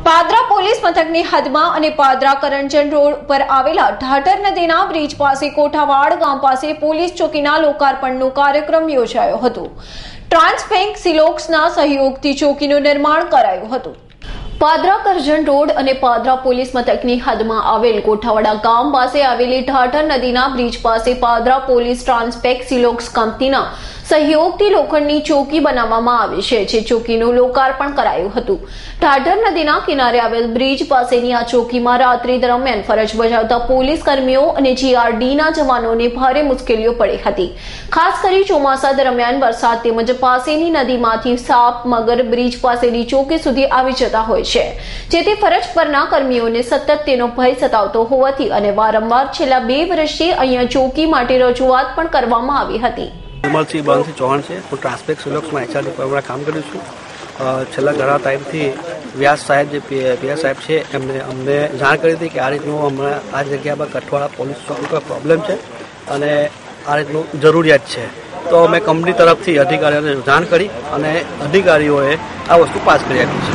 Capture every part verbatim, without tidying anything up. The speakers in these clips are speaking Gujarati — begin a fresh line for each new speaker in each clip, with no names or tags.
પાદરા પોલીસ મથકની હદમાં અને પાદરા કરંજન રોડ પર આવેલા ઢાઢર નદીના બ્રિજ પાસે કોઠાવાડ ગામ પાસે પોલીસ ચોકીના લોકાર્પણનો કાર્યક્રમ યોજાયો હતો। ટ્રાન્સપેક સિલોક્સના સહયોગથી ચોકીનું નિર્માણ કરાયું હતું। પાદરા કરજણ રોડ અને પાદરા પોલીસ મથકની હદમાં આવેલ કોઠાવાડા ગામ પાસે આવેલી ઢાઢર નદીના બ્રિજ પાસે પાદરા પોલીસ ટ્રાન્સપેક સિલોક્સ કંપનીના સહયોગથી લોખંડની ચોકી બનાવવામાં આવી છે, જે ચોકીનું લોકાર્પણ કરાયું હતું। ઢાઢર નદીના કિનારે આવેલ બ્રિજ પાસેની આ ચોકીમાં રાત્રિ દરમિયાન ફરજ બજાવતા પોલીસ કર્મીઓ અને જીઆરડીના જવાનોને ભારે મુશ્કેલીઓ પડી હતી। ખાસ કરી ચોમાસા દરમિયાન વરસાદ તેમજ પાસેની નદીમાંથી સાપ, મગર બ્રિજ પાસેની ચોકી સુધી આવી જતા હોય છે, જેથી ફરજ પરના કર્મીઓને સતત તેનો ભય સતાવતો હોવાથી અને વારંવાર છેલ્લા બે વર્ષથી અહીંયા ચોકી માટે રજૂઆત પણ કરવામાં આવી હતી।
વિમલસિંહ બાંસી ચૌહાણ છે। હું ટ્રાન્સપેક સિલોક્સમાં એચઆર ડિપાર્ટમેન્ટમાં કામ કરું છું। છેલ્લા ઘણા ટાઈમથી વ્યાસ સાહેબ જે પીએસ સાહેબ છે એમને અમને જાણ કરી હતી કે આ રીતનું હમણાં આ જગ્યા પર કઠવાડા પોલીસ ચોકી પર પ્રોબ્લેમ છે અને આ રીતનું જરૂરિયાત છે, તો અમે કંપની તરફથી અધિકારીઓને જાણ કરી અને અધિકારીઓએ આ વસ્તુ પાસ કરી આપી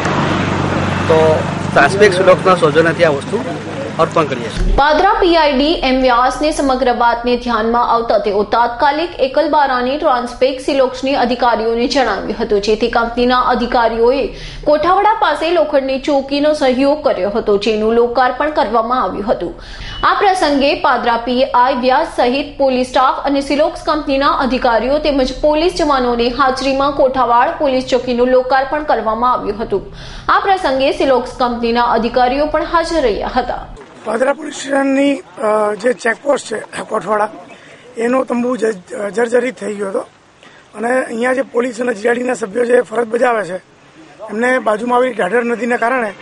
છે। તો ટ્રાન્સપેક સિલોક્સના સૌજન્યથી આ વસ્તુ અર્પણ કરીએ છીએ।
પાદરા પીઆઈડી એમ વ્યાસને સમગ્ર વાતને ધ્યાનમાં આવતા તેઓ તાત્કાલિક એકલબારાની ટ્રાન્સપેક સિલોક્સની અધિકારીઓને જણાવ્યું હતું, જેથી કંપનીના અધિકારીઓએ કોઠાવાડા પાસે લોખંડની ચોકીનો સહયોગ કર્યો હતો, જેનું લોકાર્પણ કરવામાં આવ્યું હતું। આ પ્રસંગે પાદરા પીઆઈ વ્યાસ સહિત પોલીસ સ્ટાફ અને સિલોક્સ કંપનીના અધિકારીઓ તેમજ પોલીસ જવાનોની હાજરીમાં કોઠાવાડ પોલીસ ચોકીનું લોકાર્પણ કરવામાં આવ્યું હતું। આ પ્રસંગે સિલોક્સ કંપનીના અધિકારીઓ પણ હાજર રહ્યા હતા।
પાદરા પોલીસ સ્ટેશનની જે ચેકપોસ્ટ છે કોઠવાડા એનો તંબુ જર્જરિત થઈ ગયો હતો અને અહીંયા જે પોલીસ અને જીઆરડીના સભ્યો જે ફરજ બજાવે છે એમને બાજુમાં આવેલી ઢાઢર નદીને કારણે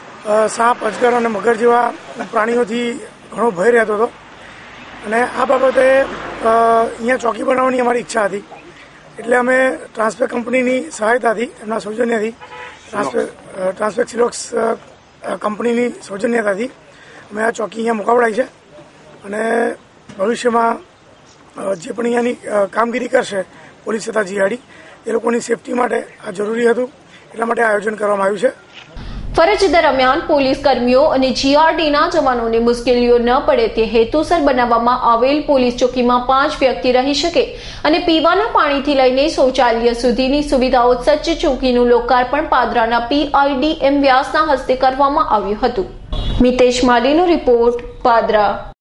સાપ, અજગર અને મગર જેવા પ્રાણીઓથી ઘણો ભય રહેતો હતો અને આ બાબતે અહીંયા ચોકી બનાવવાની અમારી ઈચ્છા હતી, એટલે અમે ટ્રાન્સપેક કંપનીની સહાયતાથી, એમના સૌજન્યથી, ટ્રાન્સપેક ટ્રાન્સપેક સિલોક્સ કંપનીની સૌજન્યતાથી અમે આ ચોકી અહીંયા મુકાવડાઈ છે અને ભવિષ્યમાં જે પણ અહીંયાની કામગીરી કરશે પોલીસ તથા જીઆરડી એ લોકોની સેફટી માટે આ જરૂરી હતું, એટલા માટે આયોજન કરવામાં આવ્યું છે।
ફરજ દરમિયાન પોલીસ કર્મીઓ અને જીઆરડીના જવાનોને મુશ્કેલીઓ ન પડે તે હેતુસર બનાવવામાં આવેલ પોલીસ ચોકીમાં પાંચ વ્યક્તિ રહી શકે અને પીવાના પાણીથી લઈને શૌચાલય સુધીની સુવિધાઓ સજ્જ ચોકીનું લોકાર્પણ પાદરાના પીઆઈડી એમ વ્યાસના હસ્તે કરવામાં આવ્યું હતું। મિતેશ માલીનો રિપોર્ટ, પાદરા।